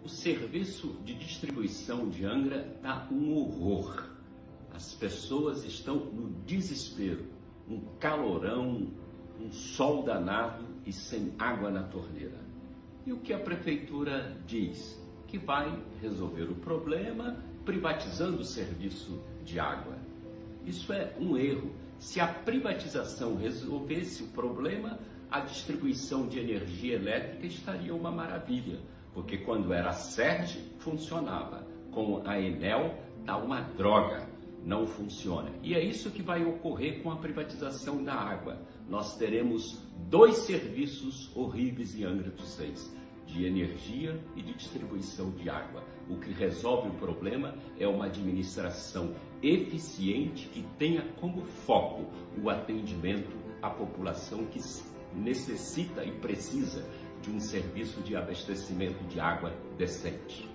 O serviço de distribuição de Angra está um horror. As pessoas estão no desespero, um calorão, um sol danado e sem água na torneira. E o que a prefeitura diz? Que vai resolver o problema privatizando o serviço de água. Isso é um erro. Se a privatização resolvesse o problema, a distribuição de energia elétrica estaria uma maravilha, porque quando era a Serg funcionava, com a Enel dá uma droga, não funciona. E é isso que vai ocorrer com a privatização da água. Nós teremos dois serviços horríveis em Angra dos Reis, de energia e de distribuição de água. O que resolve o problema é uma administração eficiente que tenha como foco o atendimento à população que necessita e precisa de um serviço de abastecimento de água decente.